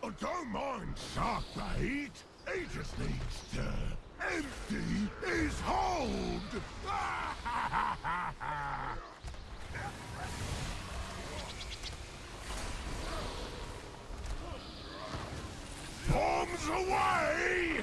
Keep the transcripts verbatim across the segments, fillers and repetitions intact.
Oh, don't mind shark bait. He just needs to empty his hold. Bombs away!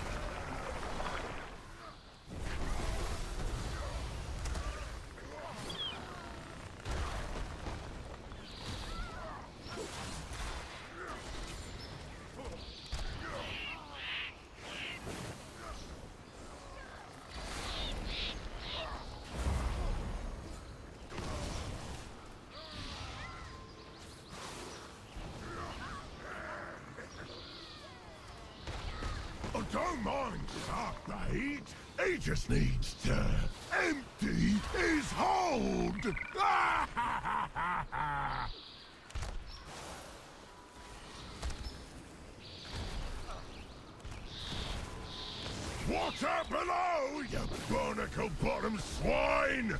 Oh, don't mind shark bait. He just needs to empty his hold. Water below, you barnacle-bottom swine!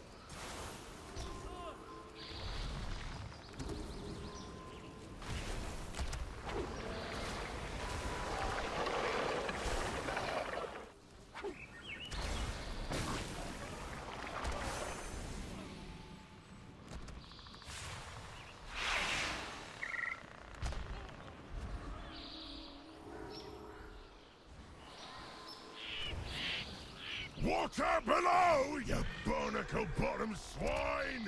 Water below, you barnacle-bottom swine!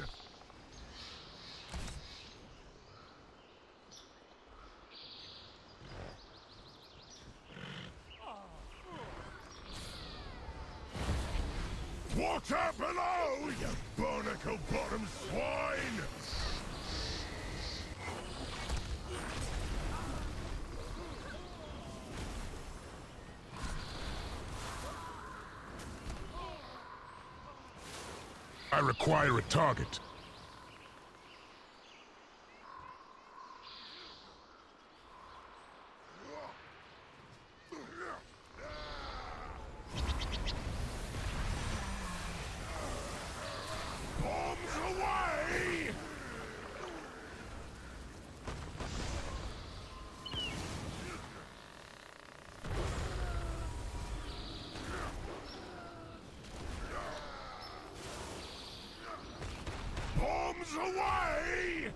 Water below, you barnacle-bottom swine! I require a target. Bombs away! Bombs away!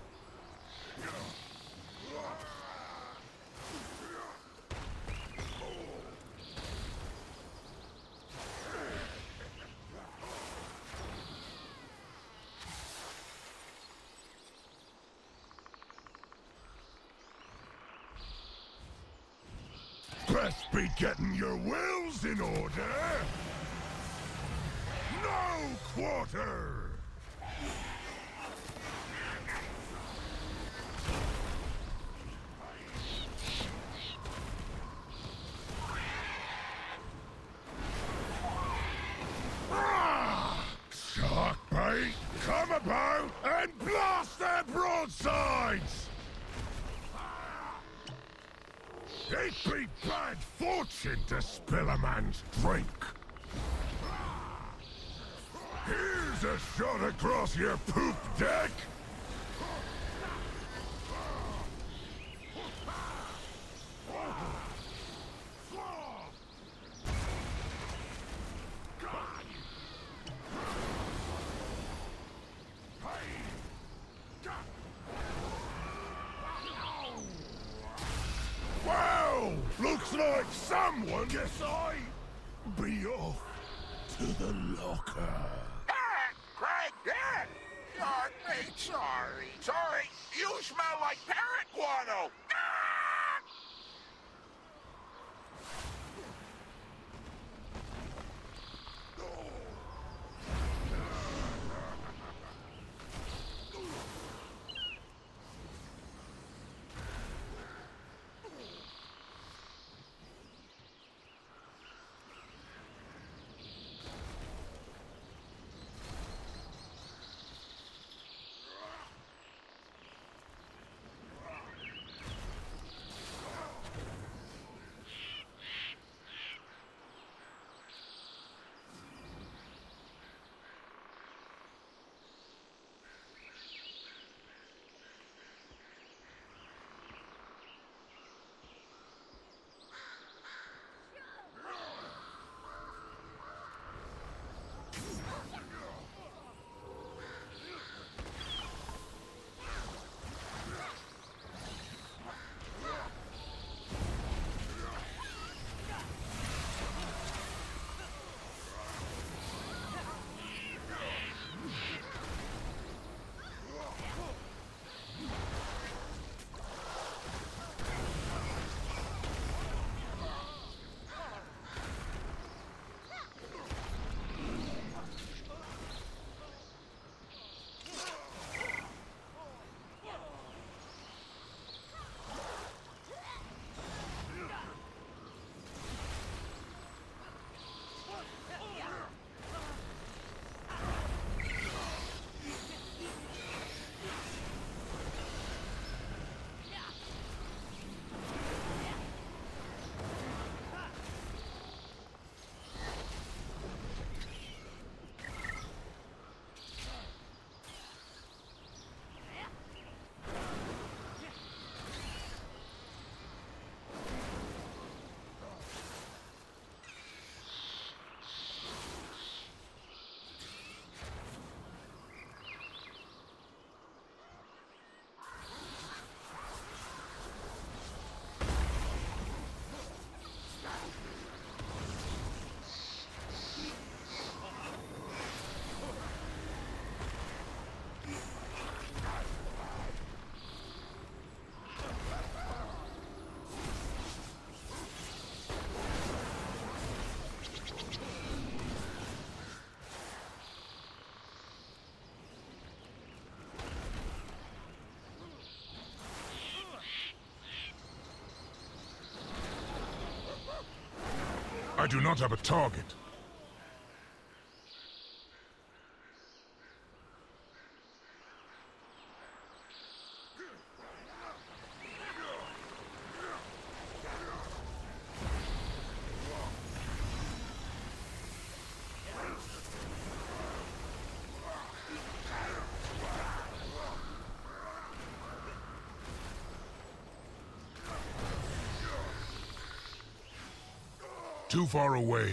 Best be getting your wills in order! No quarter! Shark bait, come about and blast their broadsides! It'd be bad fortune to spill a man's drink. Here's a shot across your poop deck! Wow! Looks like someone guess I be off to the locker. Ah, Craig, Dad! Shark bait, sorry, sorry. You smell like parrot guano. Ah! I do not have a target. Too far away.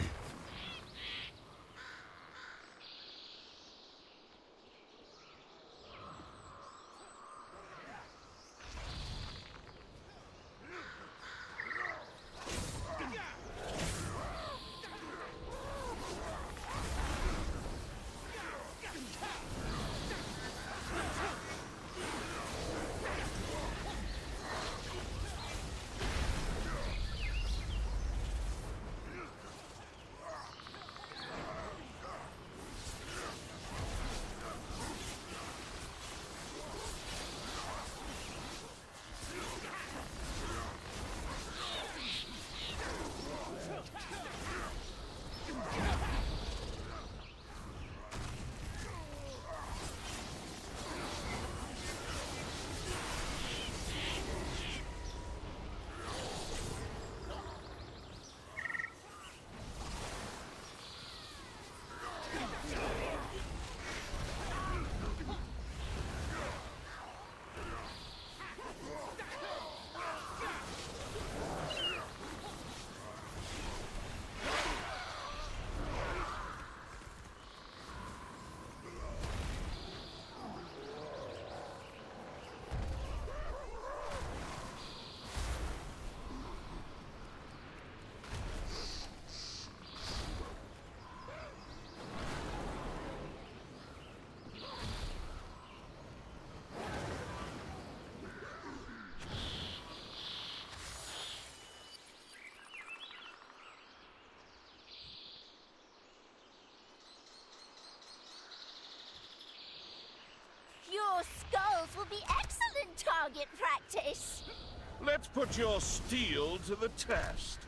Your skulls will be excellent target practice. Let's put your steel to the test.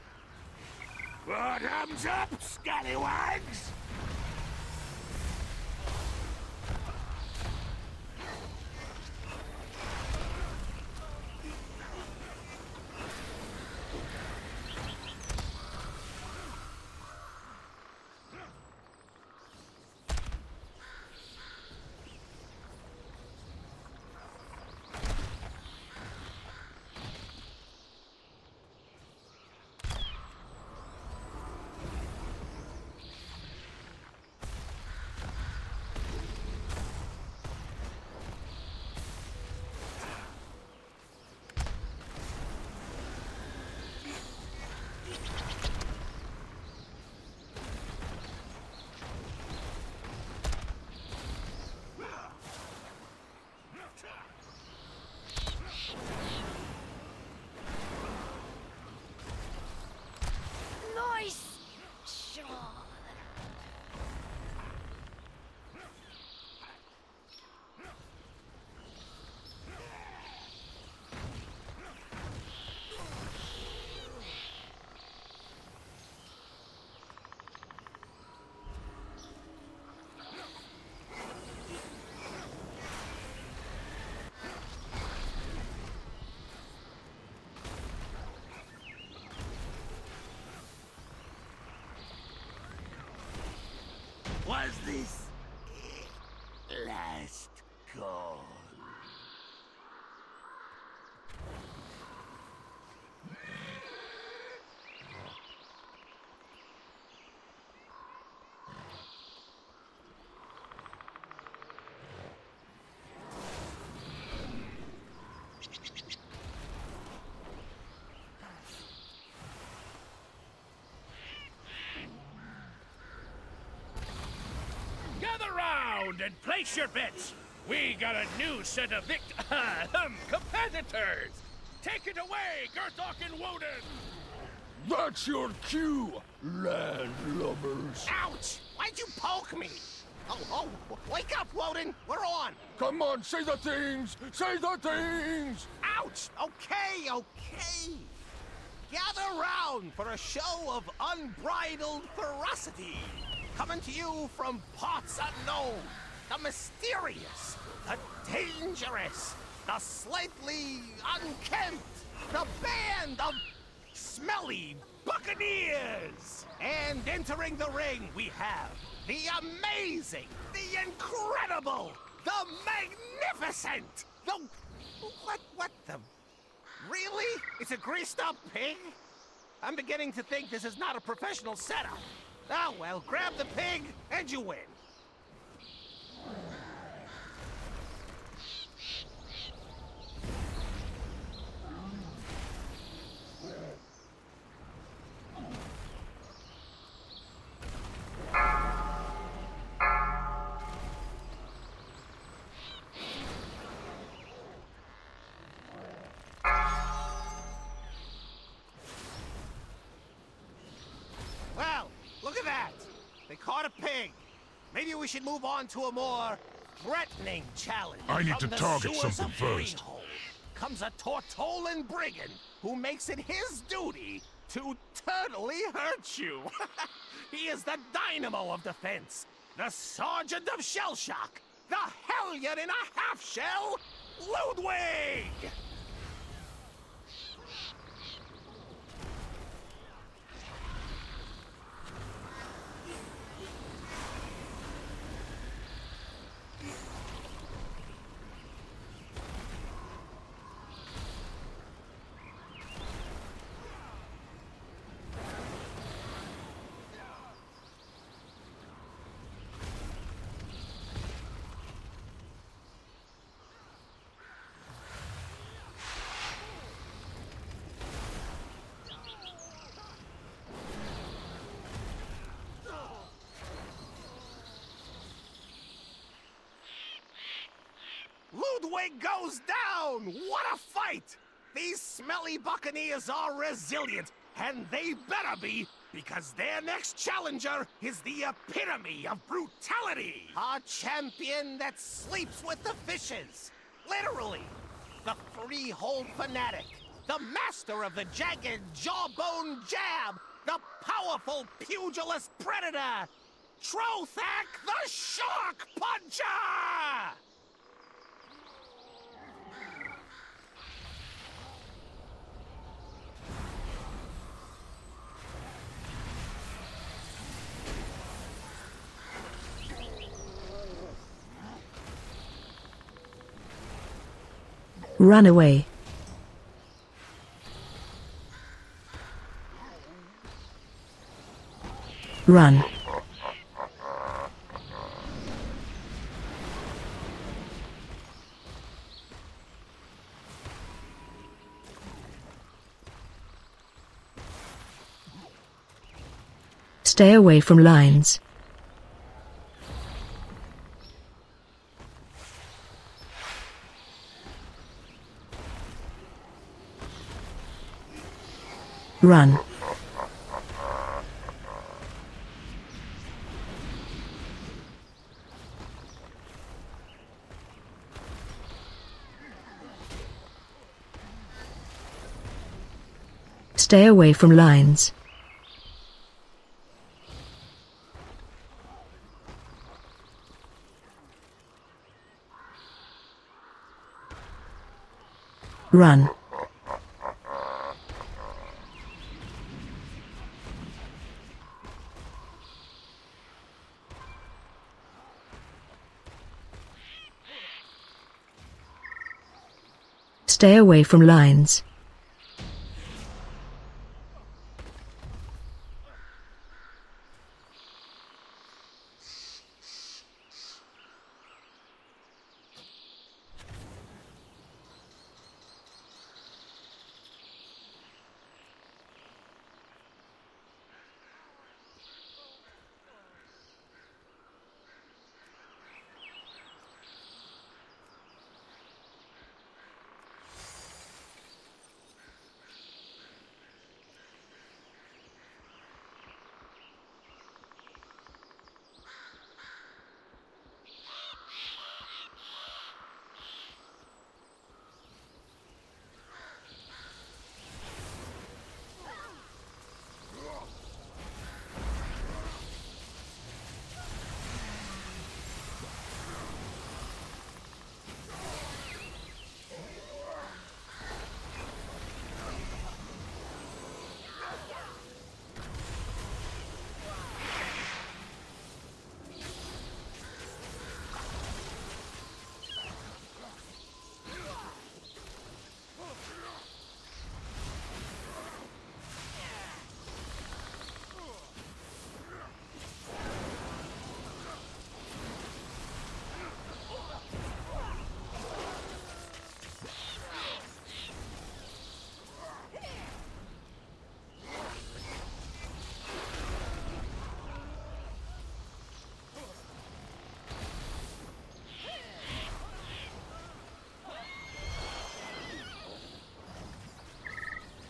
Bottoms up, scallywags! Nice shot. Was this last call? Gather round and place your bets. We got a new set of vict um, competitors. Take it away, Gerthok and Woden. That's your cue, landlubbers. Ouch! Why'd you poke me? Oh, oh, wake up, Woden! We're on! Come on, say the things! Say the things! Ouch! Okay, okay. gather round for a show of unbridled ferocity. Coming to you from parts unknown, the mysterious, the dangerous, the slightly unkempt, the band of smelly buccaneers. And entering the ring we have the amazing, the incredible, the magnificent, the... What, what the... Really? It's a greased-up pig? I'm beginning to think this is not a professional setup. Ah, well, grab the pig, and you win. Well, look at that. They caught a pig. Maybe we should move on to a more threatening challenge. I need From to the target sewers something of first. Freehold comes a Tortolan brigand who makes it his duty to totally hurt you. He is the dynamo of defense, the sergeant of shell shock, the hellion in a half shell, Ludwig! Ludwig goes down! What a fight! These smelly buccaneers are resilient, and they better be, because their next challenger is the epitome of brutality! A champion that sleeps with the fishes! Literally! The Freehold fanatic! The master of the jagged jawbone jab! The powerful pugilist predator! Trothak the Shark Puncher! Run away. Run. Stay away from lines. Run. Stay away from lines. Run. Stay away from lines.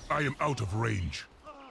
I am out of range.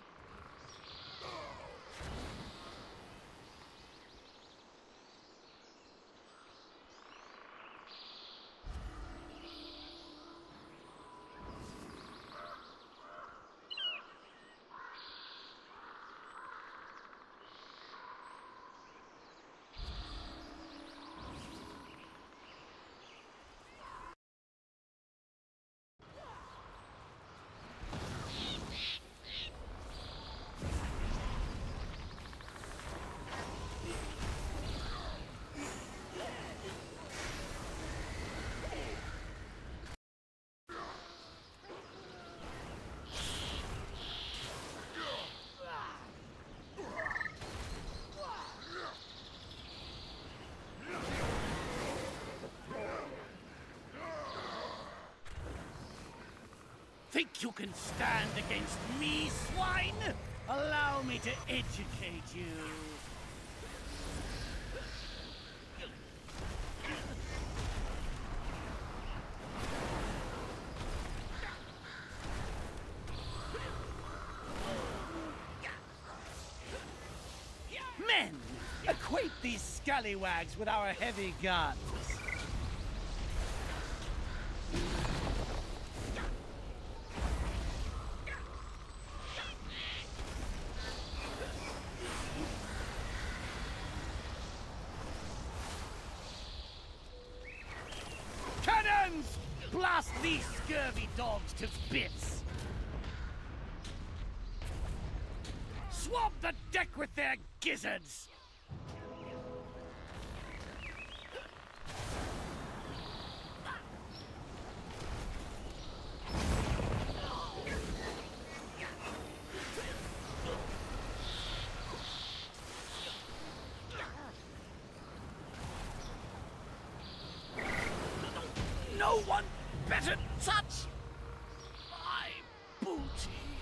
Think you can stand against me, swine? Allow me to educate you. Men, acquaint these scallywags with our heavy guns. Cannons! Blast these scurvy dogs to bits! Swamp the deck with their gizzards! No one better touch my booty.